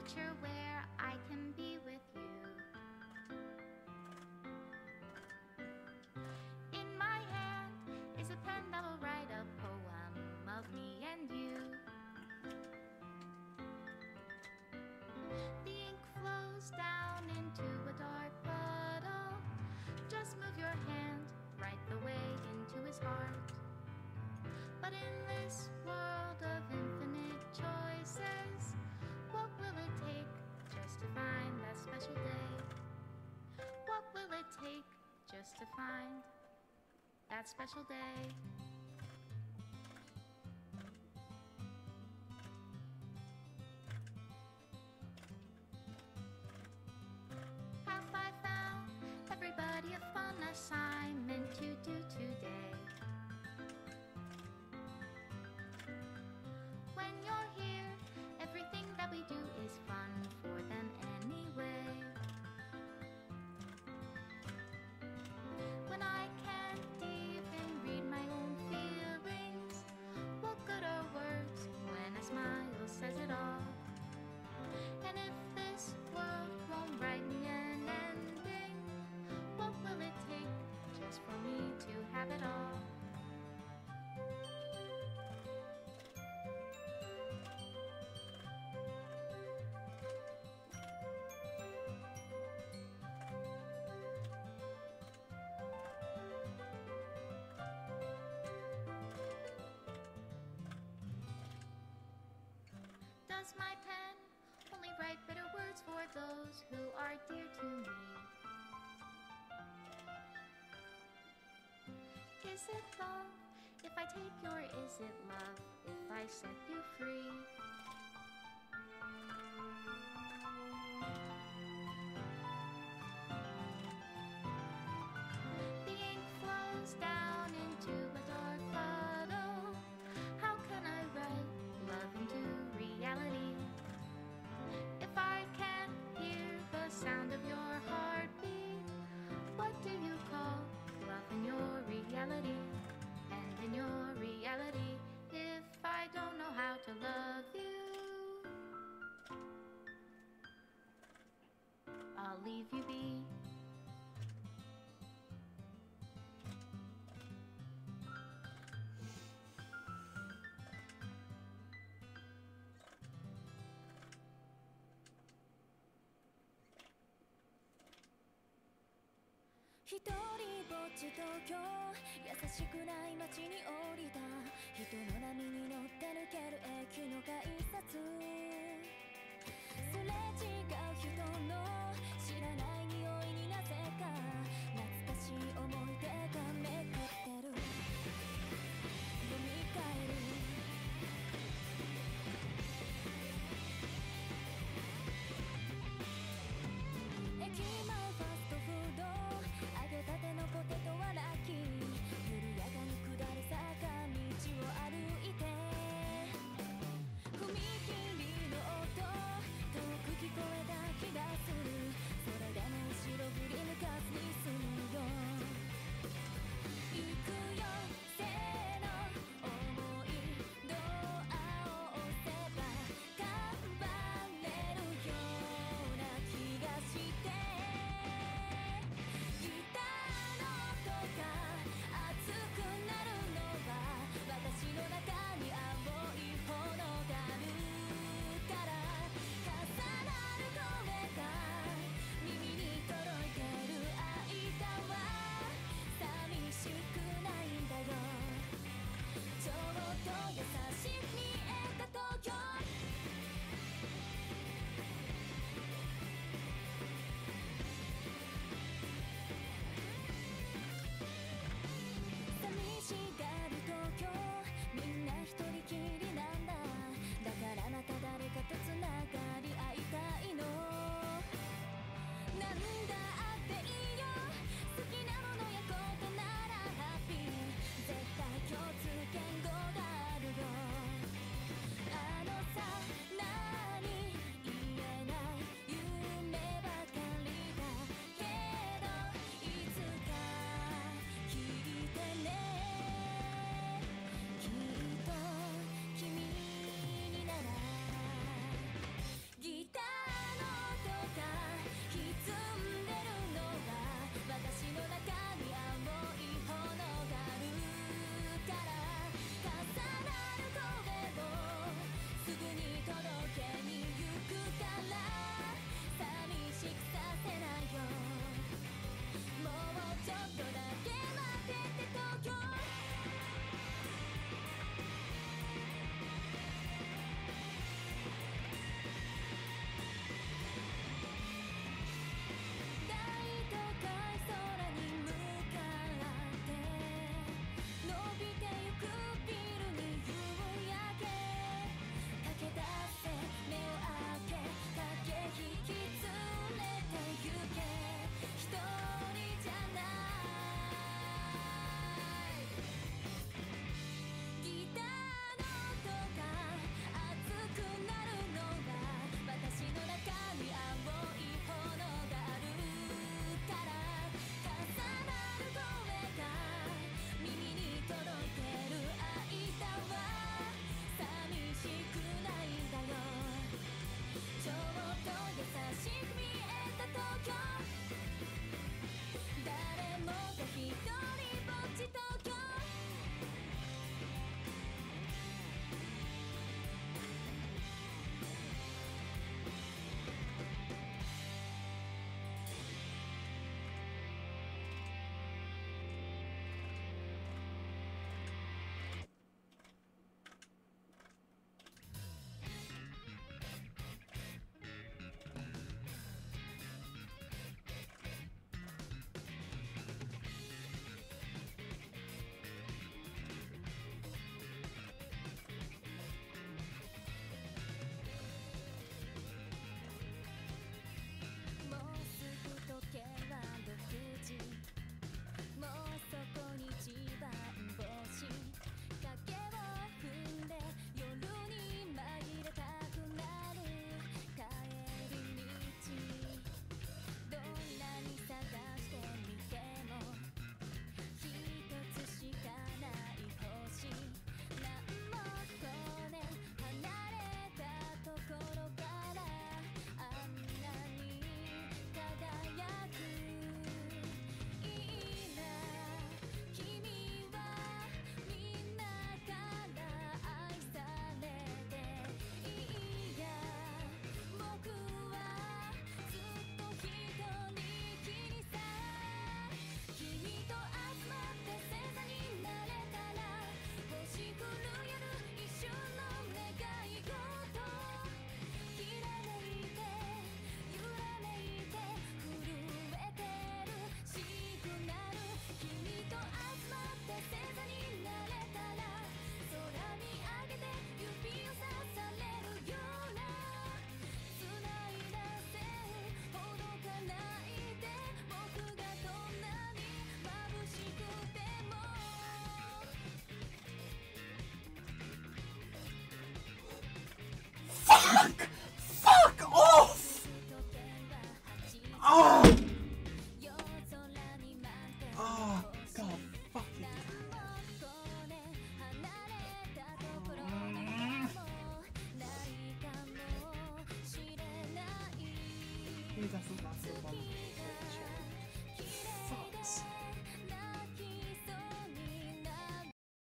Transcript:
future where I can be with you. In my hand is a pen that will write a poem of me and you. The ink flows down into a dark puddle. Just move your hand right the way into his heart. But in this world of infinite choices, what will it take just to find that special day? What will it take just to find that special day? Have I found everybody a fun assignment to do today? When you're here, everything that we do is fun for them anyway. When I can't even read my own feelings, what good are words when a smile says it all? And if this world won't write me an ending, what will it take just for me to have it all? Does my pen only write bitter words for those who are dear to me? Is it love if I take you, or is it love if I set you free? The ink flows down into a dark puddle. How can I write love into reality? If I can't hear the sound of your heartbeat, what do you call love in your reality? And in your reality, if I don't know how to love you, I'll leave you be. 一人ぼっち東京、優しくない街に降りた。人の波に乗って抜ける駅の改札、すれ違う人の